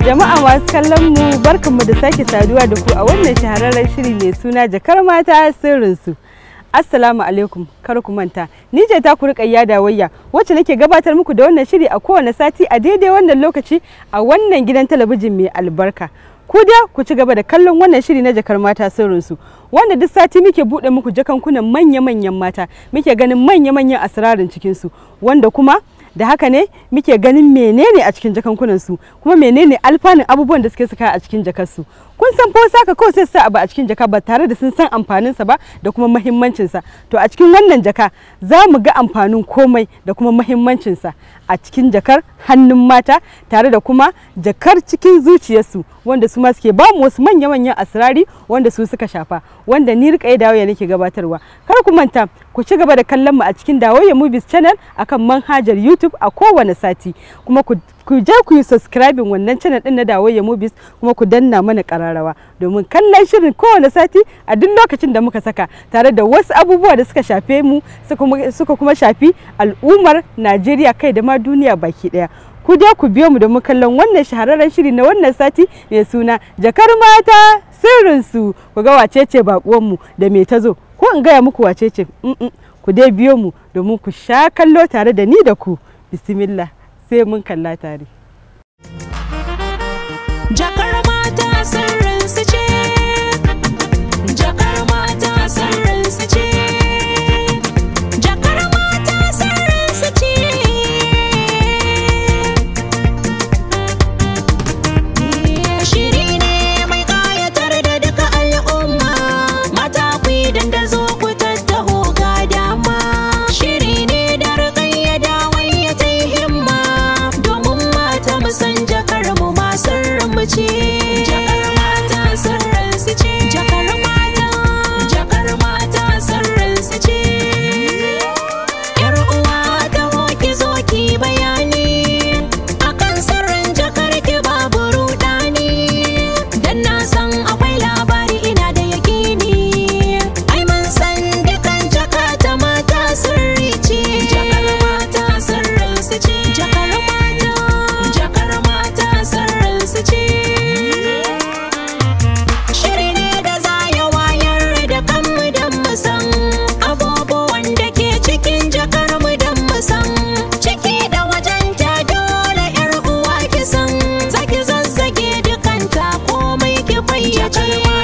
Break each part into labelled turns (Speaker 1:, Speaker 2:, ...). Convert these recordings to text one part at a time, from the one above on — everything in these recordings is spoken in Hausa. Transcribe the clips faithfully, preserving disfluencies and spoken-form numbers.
Speaker 1: Jama'a masu kallon mu barkanmu da sake saduwa da ku a wannan shahararren shiri mai suna Jakar Mata Sirrinsu. Assalamu alaikum, kar ku manta. Ni ce ta ku Rukayya Dawayya wacce nake gabatar muku da wannan shiri a kowane sati a daidai wannan lokaci a wannan gidan talabijin mai albarka. Ku da ku ci gaba da kallon wannan shiri na Jakar Mata Sirrinsu, wanda duk sati muke buɗe muku jakankunan manya-manyan mata, muke ganin manya-manyan asirarin cikinsu, wanda kuma da haka ne muke ganin menene a cikin jakankunan su kuma menene alfanun abubuwan da suke saka a cikin jakarsu. Kun san fa saka kawai sai sa abu a cikin jaka ba tare da sun san amfanin sa ba da kuma muhimmancin sa. To a cikin wannan jaka za mu ga amfanin komai da kuma muhimmancin sa a cikin jakar hannun mata tare da kuma jakar cikin zuciyarsu, wanda su ma suke ba mu wasu manya-manyan asirari wanda su suka shafa, wanda ni Rukayya Dawayya nake gabatarwa. Kar ku manta ku ci gaba da kallon mu a cikin Dawayya Movies channel akan manhajar YouTube a kowane sati, kuma ku ku je ku yi subscribing wannan channel din na Dawayya Movies, kuma ku danna mana kararrawa domin kallon shirin kowane sati a duk lokacin da muka saka, tare da wasu abubuwa da suka shafe mu suka kuma shafi al'ummar Najeriya kai da ma duniya baki daya. Ku je ku biyo mu da mu kallon wannan shahararren shiri na wannan sati mai suna Jakar Mata Sirrinsu. Ku ga wacece bakuwan mu da me ta zo, ko in gaya muku wacece? Ku dai biyo mu domin ku sha kallo tare da ni da ku. Bismillah, sai mun kalla tare.
Speaker 2: Jakar mata sirrinsu ce, jakar mata sirrinsu ce, jakar mata sirrinsu ce. Shiri ne mai ƙayatar da duka al'umma, mata ku yi dandazo ku tattaho ga dama. Shiri ne da Rukayya Dawayya ta yi himma, domin mata mu san jakar mu ma sirrin mu ce. Jakar mata sirrinsu ce, jakar mata, jakar mata sirrinsu ce. Yar uwa ta hoki zo ki bayani akan sirrin jakar ki babu rudani, dan na san akwai labari ina da yakini. Ai mun san dukan jaka ta mata sirri ce. Jakar mata sirrinsu ce, jakar mata, jakar mata sirrinsu ce. Shiri ne da za ya wayar da kanmu don mu san abubuwan da ke cikin jakar mu don mu san ciki da wajenta. Dole yar uwa ki san, zaki zazzage dukanta komai ki fayyace.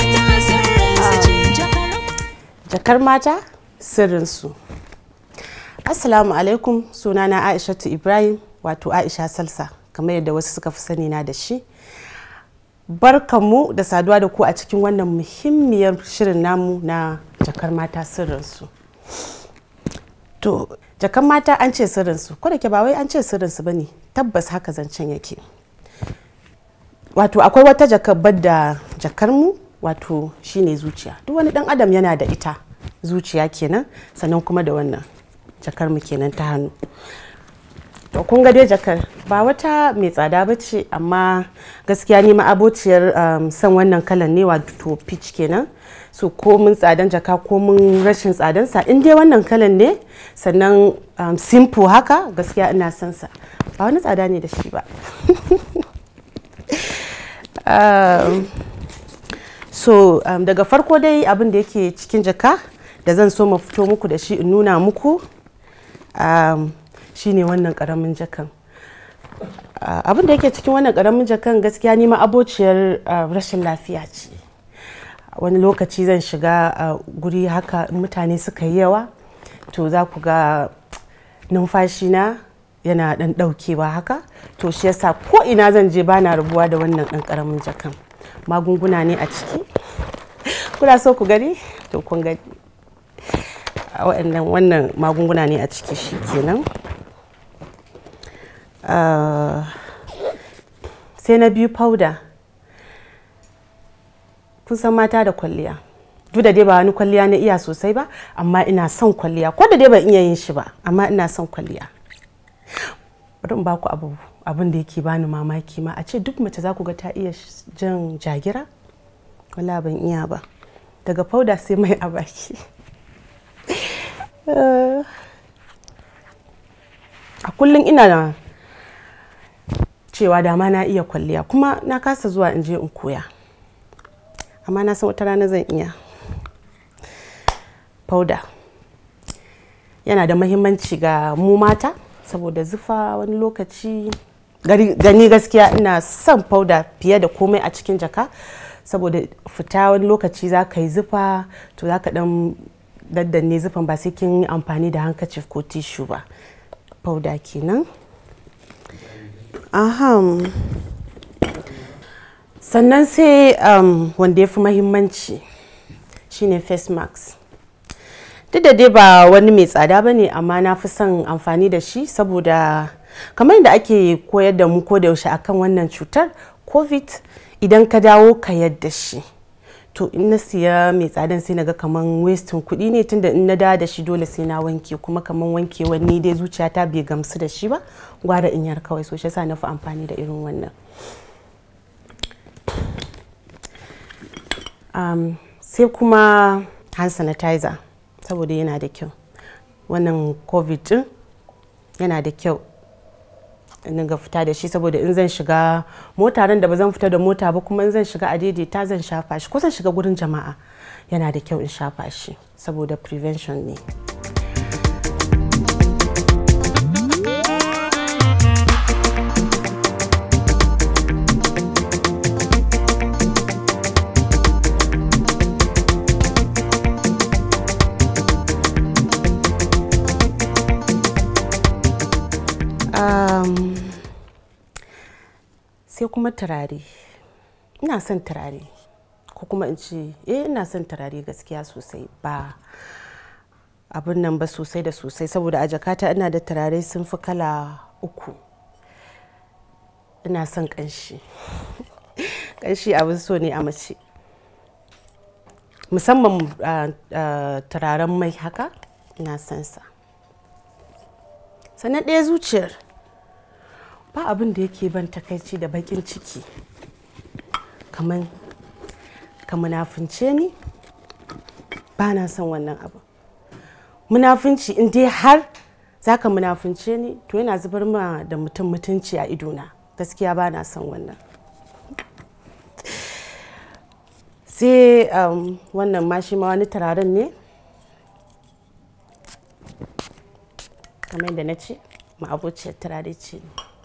Speaker 3: Jakar Mata Sirrinsu. Assalamu alaikum, sunana Aishatu Ibrahim, wato Aisha Salsa kamar yadda wasu suka fi sani na da shi. Barkanmu da saduwa da ku a cikin wannan muhimmiyar shirin namu na Jakar Mata Sirrinsu. To, Jakar Mata an ce sirrinsu, ko da ke ba wai an ce sirrinsu ba ne, tabbas haka zancen yake. Wato akwai wata jakar da jakarmu, wato shine zuciya. Duk wani dan adam yana da ita, zuciya kenan, sannan kuma da wannan jakarmu kenan ta hannu. To kun ga dai jakar ba wata mai tsada ba ce, amma gaskiya ni ma'abociyar um, san wannan kalan ne, wato peach kenan. So ko mun tsadan jaka ko mun rashin tsadansa, in dai wannan kalan ne sannan um, simple haka, gaskiya ina son sa. Ba wani tsada ne da shi ba. um, so um, daga farko dai abin da yake cikin jaka da zan so mu fito muku da shi in nuna muku um, shine wannan karamin jakan. Uh, abin da yake cikin wannan karamin jakan gaskiya ni ma abociyar uh, rashin lafiya ce. Wani lokaci zan shiga uh, guri haka mutane suka yi yawa, to za ku ga numfashi na yana dan daukewa haka, to shi yasa ko ina zan je bana rabuwa da wannan dan karamin jakan. Magunguna ne a ciki, kuna so ku gani? To kun gani wannan wannan magunguna ne a ciki, shi kenan. Uh, sai na biyu powder. Kun san mata da kwalliya, duk da dai ba wani kwalliya na iya sosai ba, amma ina son kwalliya, ko da dai ban iya yin shi ba, amma ina son kwalliya. Bari in ba ku abu abin da yake bani mamaki ma, a ce duk mace za ku ga ta iya jan jagira, wala ban iya ba. Daga powder sai mai a baki. uh, a kullum ina cewa dama na iya kwalliya, kuma na kasa zuwa in je in koya, amma na san wata rana zan iya. Powder yana da mahimmanci ga mu mata saboda zufa wani lokaci. Gani gaskiya ina son powder fiye da komai a cikin jaka, saboda fita wani lokaci za ka yi zufa to za ka dan daddanne zufan ba sai kin yi amfani da handkerchief ko tissue ba. Powder kenan. Aham. Sannan sai um, wanda ya fi mahimmanci shine face mask. Duk da dai ba wani mai tsada ba ne, amma na fi son amfani da shi saboda kamar yadda ake koyar da mu ko da yaushe akan wannan cutar covid, idan ka dawo ka yadda shi. To in na siya mai tsadan sai naga kaman wasting kuɗi ne, tunda in na dawo da shi dole sai na wanke, kuma kaman wanke wani dai zuciyata bai gamsu da shi ba, gwara in yar kawai, so shi yasa na fi amfani da irin wannan. Um, sai kuma hand sanitizer saboda yana da kyau. Wannan covid din yana da kyau in ga fita da shi, saboda in zan shiga mota ran da ba zan fita da mota ba, kuma in zan shiga a daidaita zan shafa shi, ko zan shiga gurin jama'a yana da kyau in shafa shi saboda prevention ne. Um, sai kuma turare. Ina son turare, ko kuma in ce eh ina son turare gaskiya sosai, ba abin nan ba sosai da sosai, saboda a jakata ina da turare sun fi kala uku. Ina son kanshi. Kanshi abin so ne a mace, musamman uh, uh, turaren mai haka ina son sa. Sannan ɗaya zuciyar ba abin da yake ban takaici da bakin ciki kamar ka munafince ni. Ba na son wannan abu. Munafinci in dai har za ka munafince ni to yana zubar ma da mutum mutunci a idona, gaskiya ba na son wannan. Sai um, wannan ma shi ma wani turaren ne, kamar yadda na ce ma'abociyar turare ce.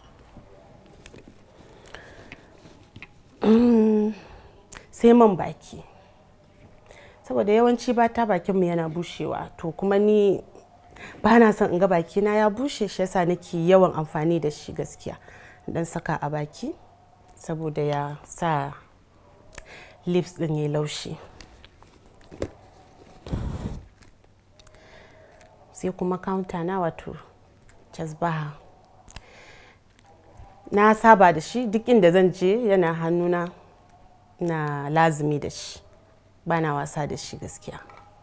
Speaker 3: Sai man baki, saboda yawanci bata bakinmu yana bushewa, to kuma ni ba na son in ga bakina ya bushe, shi yasa nake yawan amfani da shi gaskiya, dan saka a baki saboda ya sa lips din yayi laushi. Sai kuma counter na, wato casbaha. Na saba da shi, duk inda zan je yana hannuna, na lazumi da shi, ba na wasa da shi gaskiya.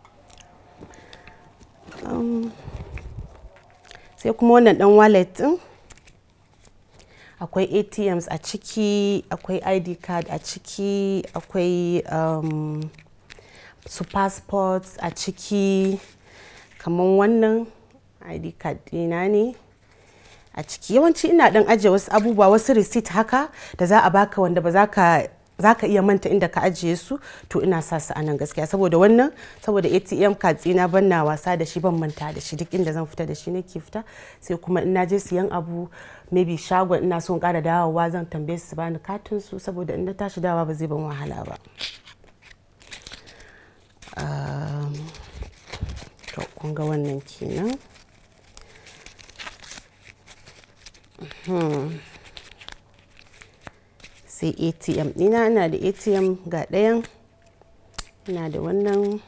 Speaker 3: Um, sai kuma wannan dan wallet din, akwai A T Ms a ciki, akwai I D card a ciki, akwai um, su passports a ciki, kamar wannan I D card dina ne a ciki. Yawanci ina dan ajiye wasu abubuwa, wasu receipt haka da za a baka wanda ba za ka za ka iya manta inda ka ajiye su, to ina sa su anan gaskiya, saboda wannan, saboda A T M card ɗina ban na wasa da shi, ban manta da shi, duk inda zan fita da shi nake fita. Sai kuma in na je siyan abu, maybe shagon ina so in ƙara dawowa, zan tambaye su bani katin su, saboda in na tashi dawowa ba zai ban wahala ba. Um, to kun ga wannan kenan. Hmm. Sai A T M ɗina, ina da A T M ga ɗayan, ina da wannan.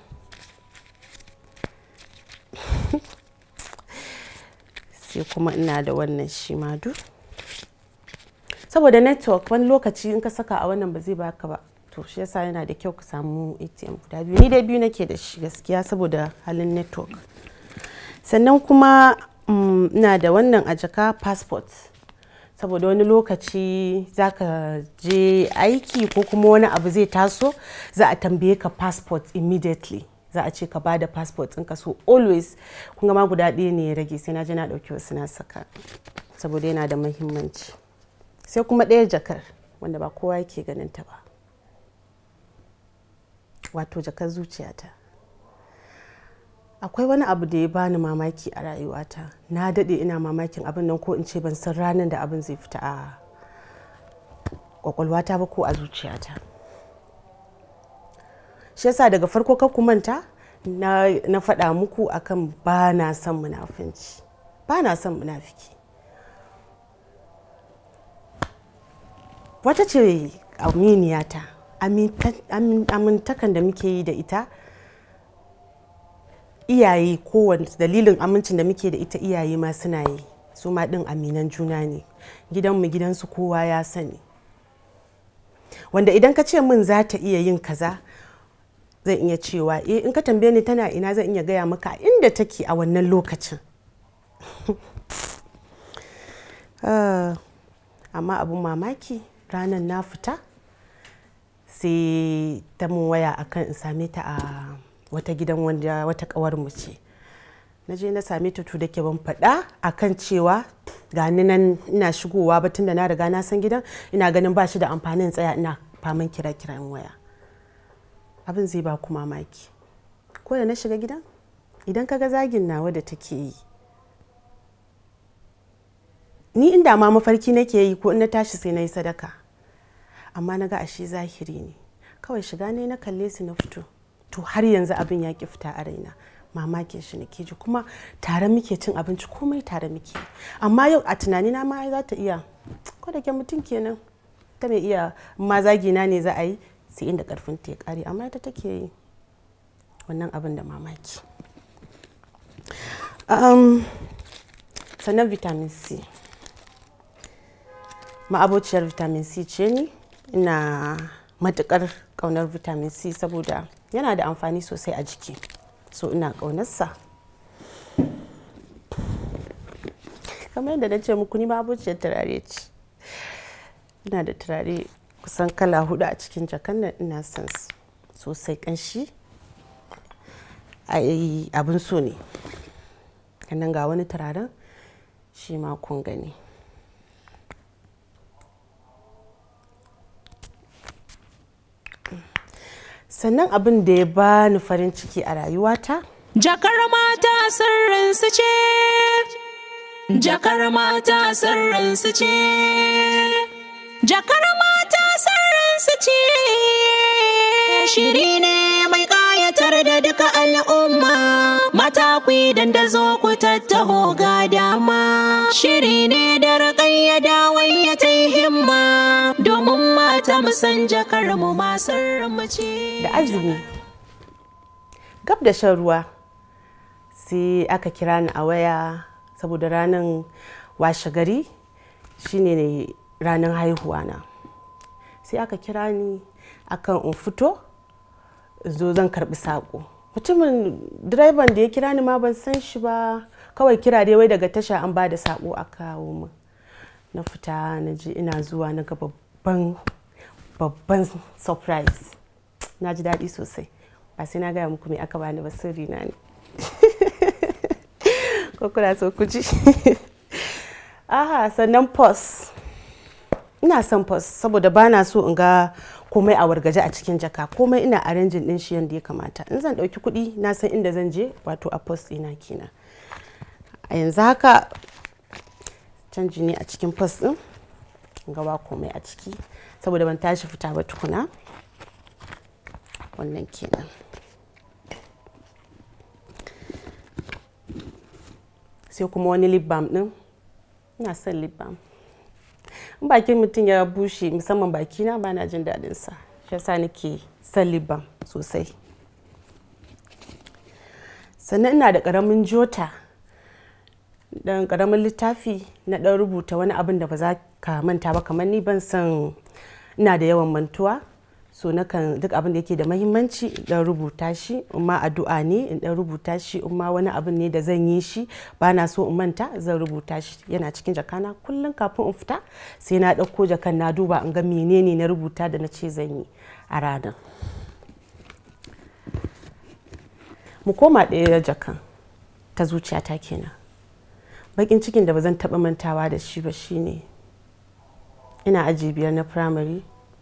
Speaker 3: Sai kuma ina da wannan shi ma duk, saboda network wani lokaci in ka saka a wannan ba zai baka ba, to shi yasa yana da kyau ka samu A T M guda biyu. Ni dai biyu nake da shi gaskiya saboda halin network. Sannan kuma um, ina da wannan a jaka, passport, saboda wani lokaci za ka je aiki ko kuma wani abu zai taso, za a tambaye ka passport immediately, za a ce ka bada passport ɗinka, so always kun ga ma guda ɗaya ne ya rage, sai na je na ɗauki wasu na saka saboda yana da muhimmanci. sai kuma ɗaya jakar wanda ba kowa yake ganin ta ba, wato jakar zuciyata. Akwai wani abu da ya bani mamaki a rayuwata, na daɗe ina mamakin abin nan, ko in ce ban san ranar da abin zai fita a kwakwalwata ba ko a zuciyata. Shi yasa daga farko kar ku manta na, na faɗa muku akan ba na son munafunci, ba na son munafiki. Wata ce aminiyata, amintakan da muke yi da ita, iyaye kowane dalilin amincin da muke da ita iyaye ma suna yi, su ma ɗin aminan juna ne, gidanmu gidansu kowa ya sani. Wanda idan ka ce min za ta iya yin kaza, zan iya cewa eh, in ka tambaye ni tana ina, zan iya gaya maka inda take a wannan lokacin. uh, amma abun mamaki, ranar na fita sai ta mun waya akan in same ta a wata gidan wanda wata kawar mu ce. Na je na same ta, to da ke ban faɗa akan cewa gani nan ina shigowa ba, tunda na riga na san gidan, ina ganin ba shi da amfanin tsaya ina faman kira kiran waya. Abin zai ba ku mamaki, ko da na shiga gidan, idan kaga zagin nawa da take yi, ni inda ma mafarki nake yi ko in na tashi sai na yi sadaka, amma na ga ashe zahiri ne. Kawai shiga ne na kalle su na fito. To har yanzu abin ya ki fita a raina, mamakin shi nake ji, kuma tare muke cin abinci, komai tare muke. Amma yau a tunani na ma za ta iya, ko da ke mutum kenan, ta mai iya, ma zagina ne za a yi sai inda karfin ta ya kare, amma ita take yi wannan abin da mamaki. Um, sannan vitamin C, ma'abociyar vitamin C ce ni, ina matukar kaunar vitamin C saboda yana da amfani sosai a jiki, so ina kaunarsa. Kamar yadda na ce muku, ni ma'abociyar turare ce, ina da turare kusan kala hudu a cikin jakan nan, ina son su sosai, kanshi ai abin so ne. Sannan ga wani turaren shi ma kun gani. Sannan abin da ya bani farin ciki a rayuwata,
Speaker 2: jakar mata sirrin su ce, jakar mata sirrin su ce, jakar mata sirrin su ce, shiri ne mai ƙayatar da duka al'umma, mata ku yi dandazo ku tattaho ga dama, shiri ne da raƙayyada wai ya ta himma, domin mata mu san jakar mu ma sirrin mu ce.
Speaker 3: da azumi gab da shan ruwa sai aka kira ni a waya, saboda ranar washe gari shine ne ranar haihuwa na. Sai aka kira ni akan in fito zo zan karbi sako. Mutumin direban da ya kira ni ma ban san shi ba, kawai kira dai wai daga tasha an ba da sako a kawo min. Na fita na je, ina zuwa na ga babban babban surprise. Na ji daɗi sosai, ba sai na gaya muku me aka bani ba, sirri na ne. Ko kuna so ku ji? Aha, sannan pos, ina son pos saboda ba na so in ga komai a wargaje a cikin jaka, komai ina arrangin din shi yadda ya kamata. In zan ɗauki kuɗi na san inda zan je, wato a pos ɗina kenan. A yanzu haka canji ne a cikin pos ɗin, ga ba komai a ciki saboda ban tashi fita ba tukuna. Wannan kenan. Sai kuma wani lip balm din, ina son lip balm. In bakin mutum ya bushe, musamman bakina, ba na jin daɗin sa, shi yasa nake son lip balm sosai. Sannan ina da ƙaramin jota, dan ƙaramin littafi na ɗan rubuta wani abin da ba za ka manta ba, kamar ni ban san, ina da yawan mantuwa, so nakan duk abin da yake da mahimmanci dan rubuta shi, in ma addu'a ne in dan rubuta shi, in ma wani abin ne da zan yi shi ba na so in manta, zan rubuta shi, yana cikin jakana. Kullum kafin in fita sai na ɗauko jakan na duba in ga menene na rubuta da na ce zan yi a ranar. Mu koma ɗaya jakan ta zuciyata kenan. Bakin cikin da ba zan taɓa mantawa da shi ba shine ina aji biyar na primary.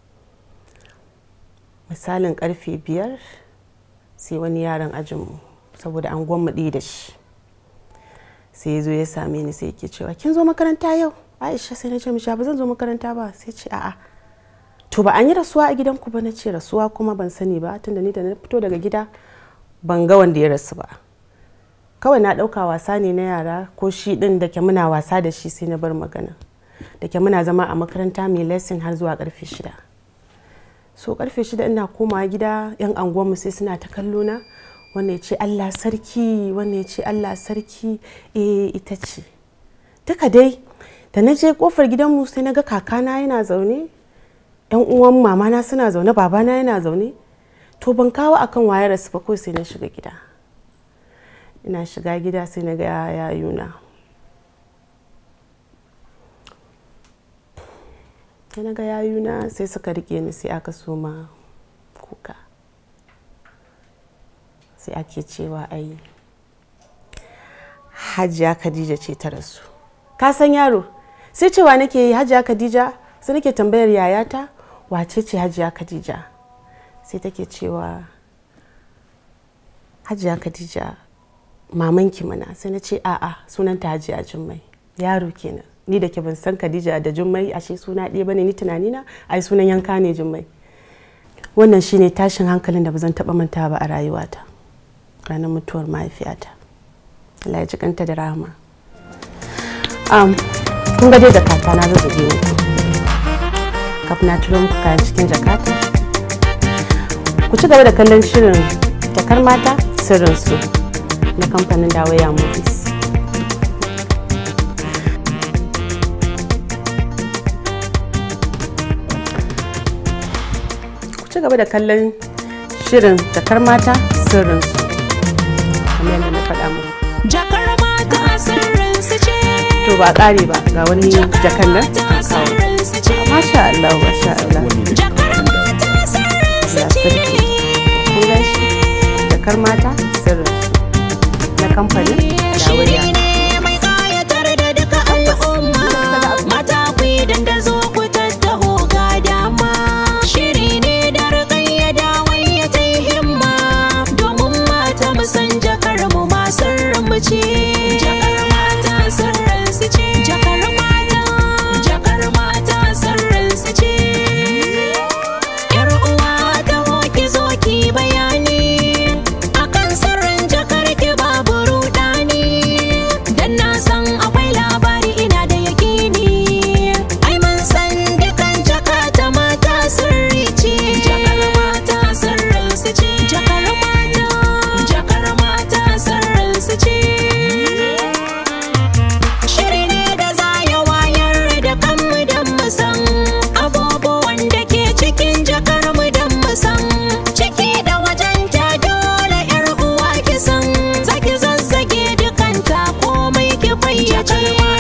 Speaker 3: Misalin karfe biyar sai wani yaron ajinmu saboda an gwammaɗi da shi sai ya zo ya same ni sai yake cewa kin zo makaranta yau? Aisha sai na ce mishi ba zan zo makaranta ba. Sai ce a'a to ba an yi rasuwa a gidanku ba? Na ce rasuwa kuma ban sani ba tunda ni da na fito daga gida ban ga wanda ya rasu ba. Kawai na ɗauka wasa ne na yara ko shi ɗin da ke muna wasa da shi sai na bar magana. Da ke muna zama a makaranta mai lesson har zuwa karfe shida. So karfe shida ina komawa gida yan anguwanmu sai suna ta kallo na, wanda ya ce Allah sarki, wanda ya ce Allah sarki, eh ita ce. Duka dai da na je kofar gidanmu sai na ga kakana yana zaune, yan uwan mamana suna zaune, babana yana zaune. To ban kawo akan wayar rasu ba, ko sai na shiga gida. Ina shiga gida sai na ga yayuna. Sai na ga yayuna sai suka rike ni sai aka soma kuka. Sai ake cewa ai Hajiya Khadija ce ta rasu. Ka san yaro? Sai cewa nake yi Hajiya Khadija, sai nake tambayar yayata wace ce Hajiya Khadija? Sai take cewa Hajiya Khadija mamanki mana. Sai na ce a'a sunanta Hajiya Jummai. Yaro kenan. Ni da ke ban san Khadija da Jummai ashe suna ɗaya bane, ni tunanina ai sunan yanka ne Jummai. Wannan shine tashin hankalin da bazan taba manta ba a rayuwata. Ranar mutuwar mahaifiyata. Allah ya jikanta da rahama. Um, kun ga dai da kakana zan zage muku. Kafin na turo muku kayan cikin jakata. Ku ci gaba da kallon shirin jakar mata sirrinsu na kamfanin Dawaya Movies. Ci gaba da kallon shirin jakar mata sirrinsu kamar yadda na faɗa muku.
Speaker 2: Jakar mata sirrinsu ce.
Speaker 3: To ba ƙare ba, ga wani jakan nan an kawo. Masha Allah, masha Allah.
Speaker 2: Jakar mata sirrinsu
Speaker 3: Ya
Speaker 2: ce.
Speaker 3: sarki. Kun gan shi? Jakar mata sirrinsu na kamfanin
Speaker 2: Shiri
Speaker 3: Dawaya.
Speaker 2: ne mai kayatar da duka al'umma. Mata ku yi dandazo ku tattaho ga dama. Shiri ne da rikayya Dawaya ta yi himma. Domin mata mu san jakar mu ma sirrin mu ce. Jakar mata sirrin su ce. Jakar mata, jakar mata sirrin su ce. Yar uwa ta hoki zo ki bayani. Akan sirrin jakar ki babu rudani. Dan na san akwai labari ina da yakini. Ai mun san dukan jaka ta mata sirri ce. Jakar mata sirrin su ce. Jakar mata, jakar mata sirrin su ce. Shiri ne da za ya wayar da kanmu don mu san abubuwan da ke cikin jakar mu don mu san ciki da wajen ta dole yar uwa ki san zaki zazzage dukanta komai ki fayyace.